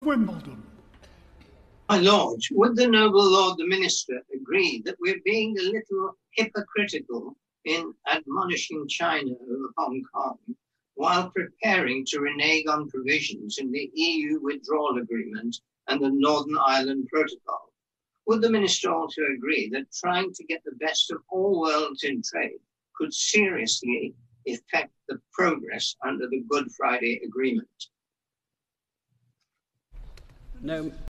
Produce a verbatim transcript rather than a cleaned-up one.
Wimbledon. My Lord, would the noble Lord the Minister agree that we're being a little hypocritical in admonishing China over Hong Kong while preparing to renege on provisions in the E U withdrawal agreement and the Northern Ireland Protocol? Would the Minister also agree that trying to get the best of all worlds in trade could seriously affect the progress under the Good Friday Agreement? No.